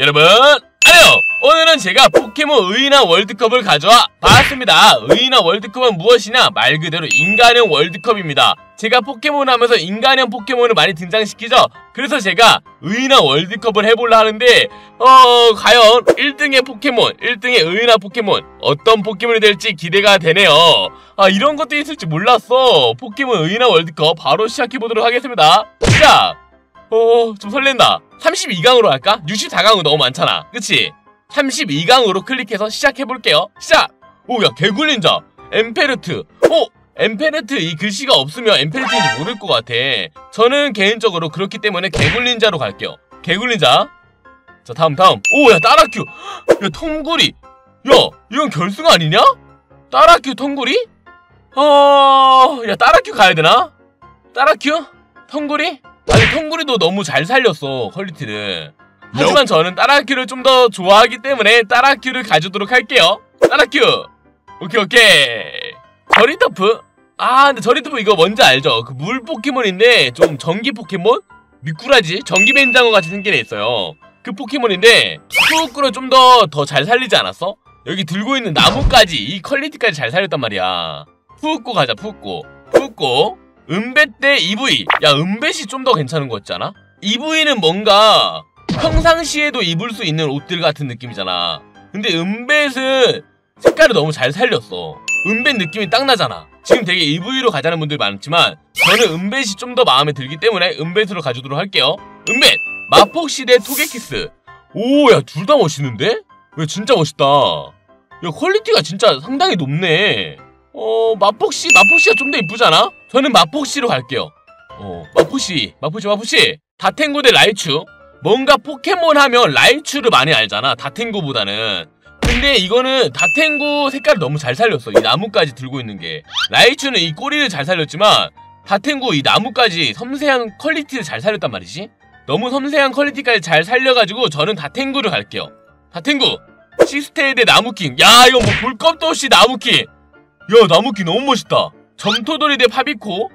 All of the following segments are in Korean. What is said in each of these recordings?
여러분 안녕! 오늘은 제가 포켓몬 의인화 월드컵을 가져와 봤습니다. 의인화 월드컵은 무엇이냐? 말 그대로 인간형 월드컵입니다. 제가 포켓몬 하면서 인간형 포켓몬을 많이 등장시키죠? 그래서 제가 의인화 월드컵을 해보려 하는데 과연 1등의 포켓몬, 1등의 의인화 포켓몬 어떤 포켓몬이 될지 기대가 되네요. 이런 것도 있을지 몰랐어. 포켓몬 의인화 월드컵 바로 시작해보도록 하겠습니다. 시작! 좀 설렌다. 32강으로 할까? 64강은 너무 많잖아. 그치? 32강으로 클릭해서 시작해볼게요. 시작! 오, 야, 개굴린자. 엠페르트. 엠페르트 이 글씨가 없으면 엠페르트인지 모를 것 같아. 저는 개인적으로 그렇기 때문에 개굴린자로 갈게요. 개굴린자. 자, 다음. 오, 야, 따라큐. 야, 텅구리. 야, 이건 결승 아니냐? 따라큐, 텅구리? 야, 따라큐 가야되나? 따라큐? 텅구리? 아니, 텅구리도 너무 잘 살렸어, 퀄리티를. 하지만 저는 따라큐를 좀 더 좋아하기 때문에 따라큐를 가져도록 할게요. 따라큐! 오케이. 저리터프? 근데 저리터프 이거 뭔지 알죠? 그 물 포켓몬인데 좀 전기 포켓몬? 미꾸라지? 전기 벤장어 같이 생긴 애 있어요. 그 포켓몬인데 푸우꾸를 좀 더 잘 살리지 않았어? 여기 들고 있는 나무까지, 이 퀄리티까지 잘 살렸단 말이야. 푸우꾸 가자, 푸우꾸. 은벳 대 EV. 야, 은벳이 좀 더 괜찮은 거 같잖아? EV는 뭔가 평상시에도 입을 수 있는 옷들 같은 느낌이잖아. 근데 은벳은 색깔을 너무 잘 살렸어. 은벳 느낌이 딱 나잖아. 지금 되게 EV로 가자는 분들 많지만 저는 은벳이 좀 더 마음에 들기 때문에 은벳으로 가주도록 할게요. 은벳! 마폭시 대 토게키스. 오, 야, 둘 다 멋있는데? 야, 진짜 멋있다. 야, 퀄리티가 진짜 상당히 높네. 마폭시가 좀 더 이쁘잖아? 저는 마폭시로 갈게요. 마폭시. 다탱구 대 라이츄. 뭔가 포켓몬 하면 라이츄를 많이 알잖아, 다탱구보다는. 근데 이거는 다탱구 색깔을 너무 잘 살렸어, 이 나무까지 들고 있는 게. 라이츄는 이 꼬리를 잘 살렸지만 다탱구 이 나무까지 섬세한 퀄리티를 잘 살렸단 말이지? 너무 섬세한 퀄리티까지 잘 살려가지고 저는 다탱구를 갈게요. 다탱구! 시스테이 대 나무킹. 야, 이거 뭐 볼 것도 없이 나무킹! 야, 나무킹 너무 멋있다. 점토돌이 대 파비코.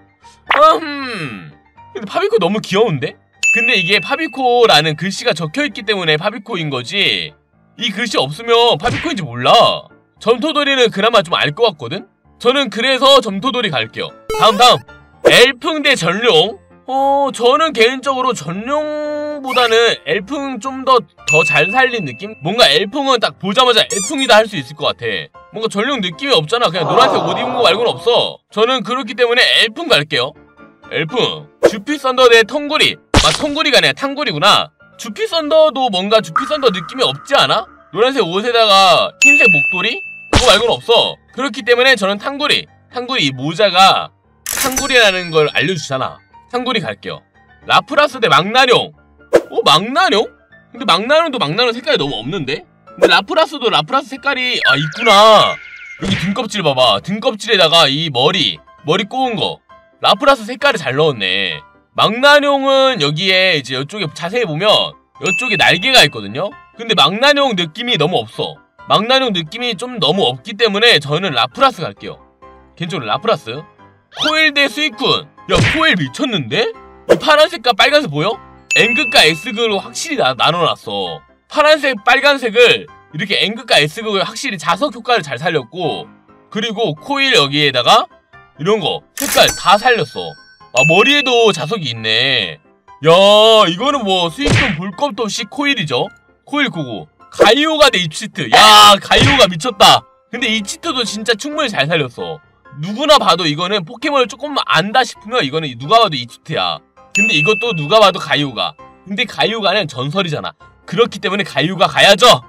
근데 파비코 너무 귀여운데? 근데 이게 파비코라는 글씨가 적혀있기 때문에 파비코인 거지, 이 글씨 없으면 파비코인지 몰라. 점토돌이는 그나마 좀 알 것 같거든? 저는 그래서 점토돌이 갈게요. 다음. 엘풍 대 전룡. 저는 개인적으로 전룡보다는 엘풍 좀 더 잘 살린 느낌? 뭔가 엘풍은 딱 보자마자 엘풍이다 할 수 있을 것 같아. 뭔가 전룡 느낌이 없잖아. 그냥 노란색 옷 입은 거 말고는 없어. 저는 그렇기 때문에 엘풍 갈게요. 엘풍. 주피썬더 대 텅구리. 텅구리가 아니라 탕구리구나. 주피썬더도 뭔가 주피썬더 느낌이 없지 않아? 노란색 옷에다가 흰색 목도리? 그거 말고는 없어. 그렇기 때문에 저는 탕구리 이 모자가 탕구리라는 걸 알려주잖아. 탕구리 갈게요. 라프라스 대 망나뇽. 망나뇽? 근데 망나뇽도 망나뇽 색깔이 너무 없는데? 근데 라프라스도 라프라스 색깔이 있구나. 여기 등껍질 봐봐. 등껍질에다가 이 머리 꼬은 거. 라프라스 색깔을 잘 넣었네. 망나뇽은 여기에 이제 이쪽에 자세히 보면 이쪽에 날개가 있거든요? 근데 망나뇽 느낌이 너무 없어. 망나뇽 느낌이 좀 너무 없기 때문에 저는 라프라스 갈게요. 개인적으로 라프라스. 코일 대 스위쿤. 야, 코일 미쳤는데? 이 파란색과 빨간색 보여? N극과 S극으로 확실히 나눠놨어. 파란색, 빨간색을 이렇게 N극과 S극을 확실히 자석 효과를 잘 살렸고, 그리고 코일 여기에다가 이런 거 색깔 다 살렸어. 머리에도 자석이 있네. 야, 이거는 뭐 스위쿤 볼 것도 없이 코일이죠. 코일 99. 가이오가 대 이치트. 야, 가이오가 미쳤다. 근데 이치트도 진짜 충분히 잘 살렸어. 누구나 봐도 이거는 포켓몬을 조금 안다 싶으면 이거는 누가 봐도 이치트야. 근데 이것도 누가 봐도 가이오가. 근데 가이오가는 전설이잖아. 그렇기 때문에 가이오가 가야죠.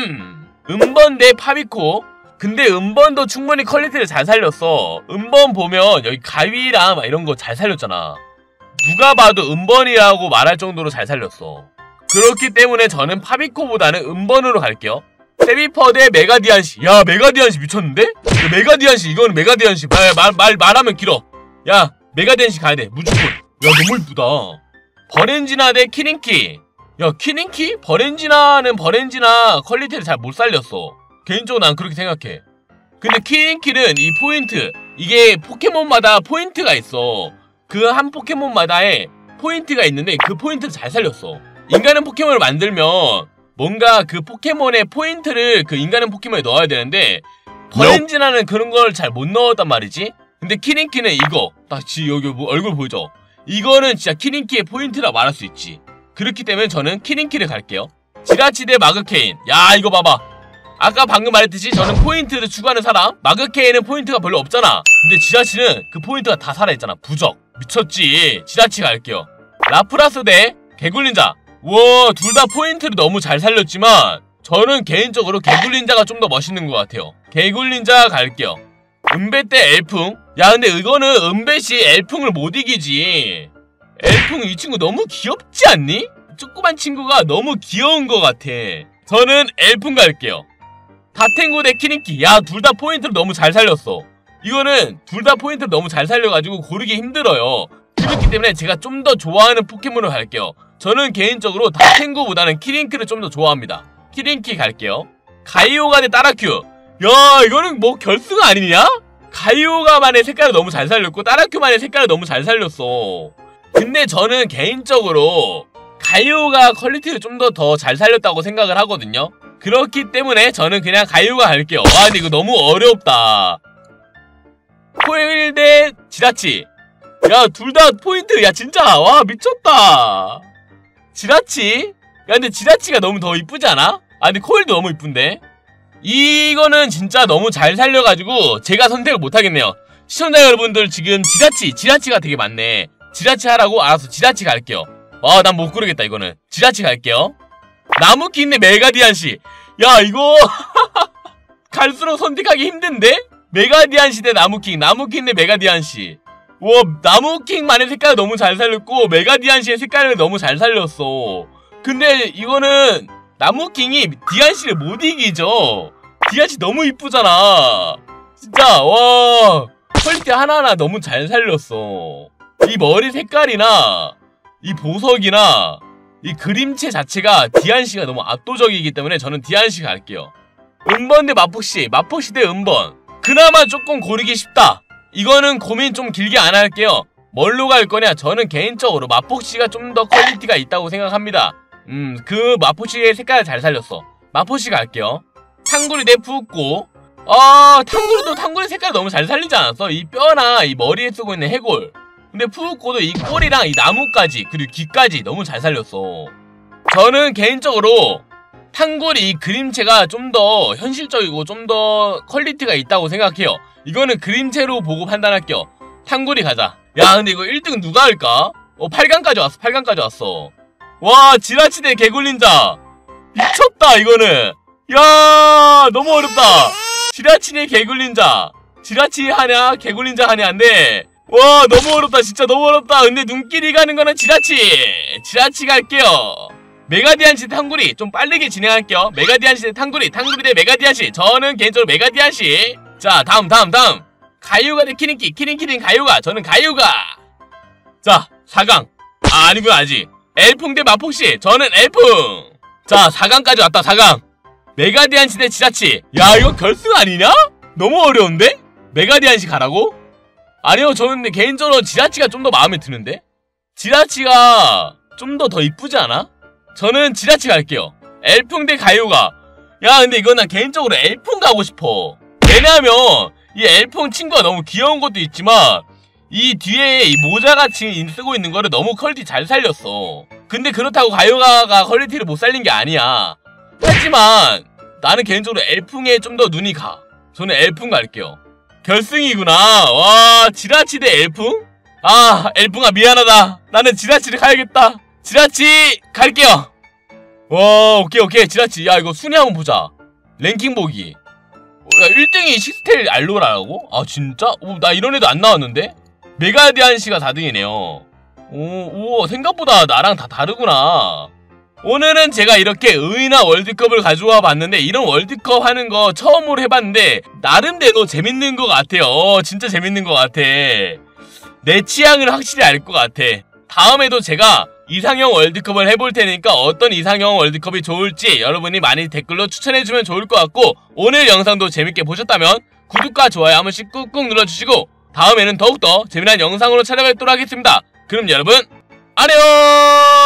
은번 대 파비코. 근데 은번도 충분히 퀄리티를 잘 살렸어. 은번 보면 여기 가위랑 막 이런 거 잘 살렸잖아. 누가 봐도 은번이라고 말할 정도로 잘 살렸어. 그렇기 때문에 저는 파비코보다는 은번으로 갈게요. 세비퍼 대 메가디안시. 야, 메가디안시 미쳤는데? 야, 메가디안시, 이거는 메가디안시. 말하면 길어. 야, 메가디안시 가야돼, 무조건. 야, 너무 이쁘다. 버렌지나 대 키링키. 야, 키링키? 버렌지나는 버렌지나 퀄리티를 잘 못 살렸어. 개인적으로 난 그렇게 생각해. 근데 키링키는 이 포인트, 이게 포켓몬마다 포인트가 있어. 그 한 포켓몬마다의 포인트가 있는데 그 포인트를 잘 살렸어. 인간은 포켓몬을 만들면 뭔가 그 포켓몬의 포인트를 그 인간의 포켓몬에 넣어야 되는데 버렌지나는 그런 걸 잘 못 넣었단 말이지. 근데 키링키는 이거 딱 여기 뭐 얼굴 보이죠? 이거는 진짜 키링키의 포인트라 말할 수 있지. 그렇기 때문에 저는 키링키를 갈게요. 지라치 대 마그케인. 야 이거 봐봐. 아까 방금 말했듯이 저는 포인트를 추구하는 사람. 마그케인은 포인트가 별로 없잖아. 근데 지라치는 그 포인트가 다 살아있잖아. 부적 미쳤지. 지라치 갈게요. 라프라스 대 개굴린자. 우와 둘 다 포인트를 너무 잘 살렸지만 저는 개인적으로 개굴린자가 좀 더 멋있는 것 같아요. 개굴린자 갈게요. 은배 대 엘풍. 야 근데 이거는 은배시 엘풍을 못 이기지. 엘풍 이 친구 너무 귀엽지 않니? 조그만 친구가 너무 귀여운 것 같아. 저는 엘풍 갈게요. 다탱고 대 키링키. 야 둘 다 포인트를 너무 잘 살렸어. 이거는 둘 다 포인트를 너무 잘 살려가지고 고르기 힘들어요. 그렇기 때문에 제가 좀 더 좋아하는 포켓몬을 갈게요. 저는 개인적으로 다탱고보다는 키링키를 좀 더 좋아합니다. 키링키 갈게요. 가이오가 대 따라큐. 야 이거는 뭐 결승 아니냐? 가이오가만의 색깔을 너무 잘 살렸고 따라큐만의 색깔을 너무 잘 살렸어. 근데 저는 개인적으로 가이오가 퀄리티를 좀 더 잘 살렸다고 생각을 하거든요. 그렇기 때문에 저는 그냥 가이오가 갈게요. 와 근데 이거 너무 어렵다. 코일 대 지라치. 야 둘 다 포인트. 야 진짜 와 미쳤다. 지라치? 야 근데 지라치가 너무 더 이쁘지 않아? 아 근데 코일도 너무 이쁜데? 이거는 진짜 너무 잘 살려가지고 제가 선택을 못하겠네요. 시청자 여러분들 지금 지라치가 되게 많네. 지라치 하라고? 알았어 지라치 갈게요. 와 난 못 고르겠다 이거는. 지라치 갈게요. 나무킹 대 메가디안시. 야 이거 갈수록 선택하기 힘든데? 메가디안시 대 나무킹 대 메가디안시. 와 나무킹만의 색깔을 너무 잘 살렸고 메가디안시의 색깔을 너무 잘 살렸어. 근데 이거는 나무킹이 디안시를 못 이기죠. 디안시 너무 이쁘잖아. 진짜 와 퀄리티 하나하나 너무 잘 살렸어. 이 머리 색깔이나 이 보석이나 이 그림체 자체가 디안시가 너무 압도적이기 때문에 저는 디안시 갈게요. 은번 대 마폭시. 마폭시 대 은번. 그나마 조금 고르기 쉽다. 이거는 고민 좀 길게 안 할게요. 뭘로 갈 거냐? 저는 개인적으로 마폭시가 좀 더 퀄리티가 있다고 생각합니다. 그 마포시의 색깔을 잘 살렸어. 마포시 갈게요. 탕구리 대 푸우꼬. 탕구리도 탕구리 색깔 너무 잘 살리지 않았어? 이 뼈나 이 머리에 쓰고 있는 해골. 근데 푸우꼬도 이 꼬리랑 이 나무까지 그리고 귀까지 너무 잘 살렸어. 저는 개인적으로 탕구리 이 그림체가 좀 더 현실적이고 좀 더 퀄리티가 있다고 생각해요. 이거는 그림체로 보고 판단할게요. 탕구리 가자. 야 근데 이거 1등 누가 할까? 8강까지 왔어. 8강까지 왔어. 와 지라치 대 개굴린자. 미쳤다 이거는. 야 너무 어렵다. 지라치 대 개굴린자. 지라치 하냐 개굴린자 하냐인데 와 너무 어렵다. 진짜 너무 어렵다. 근데 눈길이 가는 거는 지라치 갈게요. 메가디안시 대 탕구리. 좀 빠르게 진행할게요. 메가디안시 대 탕구리 대 메가디안시. 저는 개인적으로 메가디안시. 자 다음 가이오가 대 키링키 대 가이오가. 저는 가이오가. 자 4강 아니구나 아직. 엘풍 대 마폭시. 저는 엘풍. 자 4강까지 왔다. 4강 메가디안시 대 지라치. 야 이거 결승 아니냐? 너무 어려운데? 메가디안시 가라고? 아니요 저는 개인적으로 지라치가 좀 더 마음에 드는데? 지라치가 좀 더 이쁘지 않아? 저는 지라치 갈게요. 엘풍 대 가이오가. 야 근데 이건 난 개인적으로 엘풍 가고 싶어. 왜냐하면 이 엘풍 친구가 너무 귀여운 것도 있지만 이 뒤에 이 모자같이 쓰고 있는 거를 너무 퀄리티 잘 살렸어. 근데 그렇다고 가요가가 퀄리티를 못 살린 게 아니야. 하지만 나는 개인적으로 엘풍에 좀 더 눈이 가. 저는 엘풍 갈게요. 결승이구나. 와 지라치 대 엘풍? 아 엘풍아 미안하다. 나는 지라치를 가야겠다. 지라치 갈게요. 와 오케이 지라치. 야 이거 순위 한번 보자. 랭킹 보기. 야 1등이 식스텔 알로라라고? 아 진짜? 나 이런 애도 안 나왔는데? 메가디안시가 4등이네요. 오 생각보다 나랑 다 다르구나. 오늘은 제가 이렇게 의나 월드컵을 가져와 봤는데 이런 월드컵 하는 거 처음으로 해봤는데 나름대로 재밌는 것 같아요. 진짜 재밌는 것 같아. 내 취향을 확실히 알 것 같아. 다음에도 제가 이상형 월드컵을 해볼 테니까 어떤 이상형 월드컵이 좋을지 여러분이 많이 댓글로 추천해주면 좋을 것 같고 오늘 영상도 재밌게 보셨다면 구독과 좋아요 한 번씩 꾹꾹 눌러주시고 다음에는 더욱더 재미난 영상으로 찾아뵙도록 하겠습니다. 그럼 여러분 안녕.